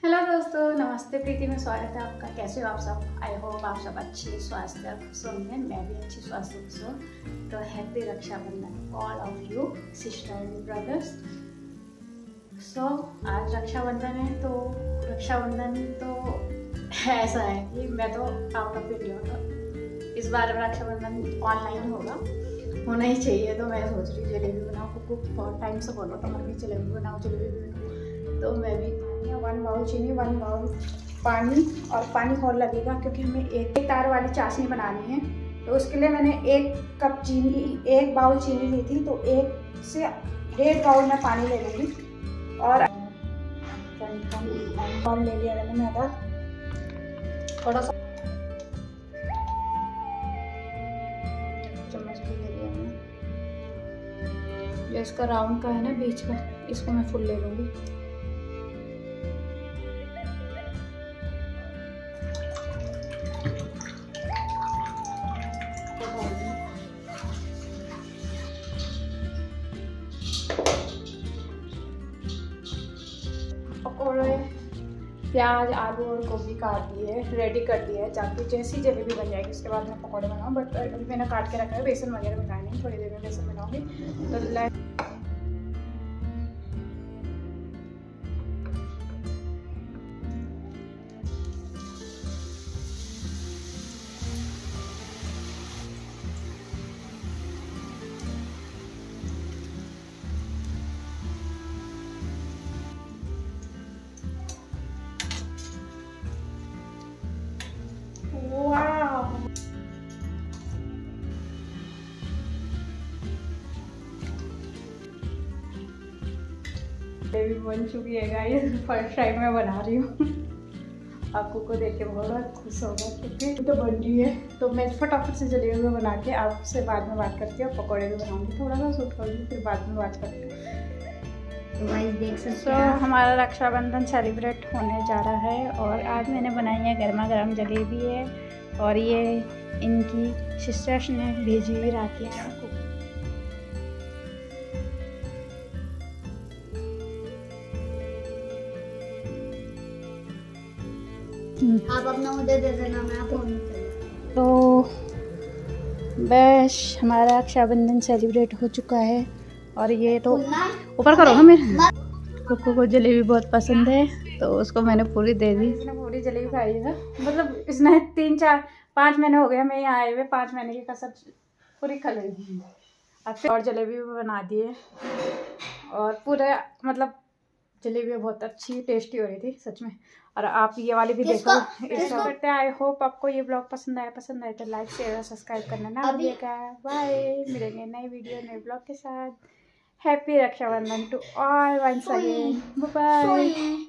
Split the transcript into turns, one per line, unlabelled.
Hello दोस्तों, नमस्ते। प्रीति में स्वागत है आपका। कैसे हो आप सब? आई होप आप सब अच्छी स्वास्थ्य खुश होंगे। मैं भी अच्छी स्वास्थ्य खुश हूँ। तो happy Rakshabandhan all of you sister and brothers. So आज रक्षाबंधन है, तो रक्षाबंधन तो ऐसा है कि मैं तो आउट ऑफ इंडिया हूँ। इस बार रक्षाबंधन ऑनलाइन होना ही चाहिए। तो मैं सोच रही हूँ जलेबी बनाऊँ। कुक बहुत टाइम से बोलो तो मैं भी जलेबी बनाऊँ। तो मैं भी 1 बाउल चीनी, 1 बाउल पानी, और पानी और लगेगा क्योंकि हमें एक तार वाली चाशनी बनानी है। तो उसके लिए मैंने 1 बाउल चीनी ली थी, तो 1 से 1.5 बाउल में पानी ले लूँगी। और बाउल ले लिया मैंने मैदा, थोड़ा सा चम्मच भी ले लिया मैंने। जो इसका राउंड का है ना बीच का, इसको मैं फुल ले लूँगी। पकौड़े, प्याज, आलू और गोभी काट दिए, रेडी कर दिया है ताकि जैसी जलेबी बन जाएगी उसके बाद मैं पकौड़े बनाऊँ। बट अभी मैंने काट के रखा है, बेसन वगैरह मिलाए नहीं, थोड़ी देर में बेसन बनाऊँगी। तो भी बन चुकी है गाइस। फर्स्ट टाइम मैं बना रही हूँ। आपको को देख के बहुत खुश होगा क्योंकि तो बन रही है। तो मैं फटाफट से जलेबी में बना के आपसे बाद में बात करती हूँ। पकौड़े भी बनाऊंगी, थोड़ा सा सूट करूँगी, फिर बाद में बात करती हूँ। तो गाइस देख सकते हैं हमारा रक्षाबंधन सेलिब्रेट होने जा रहा है। और आज मैंने बनाई है गर्मा गर्म जलेबी है, और ये इनकी सिस्टर्स ने भेजी हुई राखी है आपको।
आप अपना मुझे दे देना, मैं फोन
तो बस हमारा रक्षाबंधन सेलिब्रेट हो चुका है। और ये तो ऊपर करो ना, मेरे कुक्कू को जलेबी बहुत पसंद है तो उसको मैंने पूरी दे दी। इसने पूरी जलेबी खाई है। मतलब इसने 3-4-5 महीने हो गए हमें यहाँ आए हुए। 5 महीने की कसर पूरी खा ली। और जलेबी भी बना दिए, और पूरा मतलब जलेबी बहुत अच्छी टेस्टी हो रही थी सच में। और आप ये वाली भी देखो। इसको करते हैं। आई होप आपको ये ब्लॉग पसंद आया तो लाइक शेयर और सब्सक्राइब करना ना भूलिएगा। बाय, मिलेंगे नई वीडियो नए ब्लॉग के साथ। Happy Rakshabandhan to all once again. Bye.